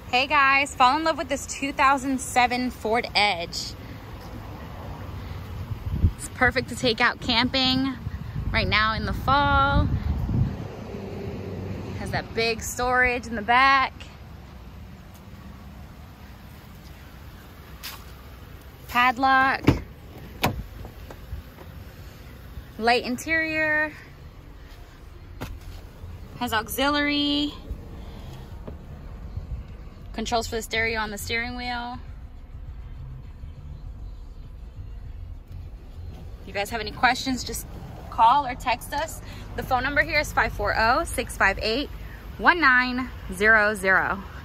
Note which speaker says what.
Speaker 1: Hey guys, fall in love with this 2007 Ford Edge. It's perfect to take out camping right now in the fall. Has that big storage in the back. Padlock. Light interior. Has auxiliary. Controls for the stereo on the steering wheel. If you guys have any questions, just call or text us. The phone number here is 540-658-1900.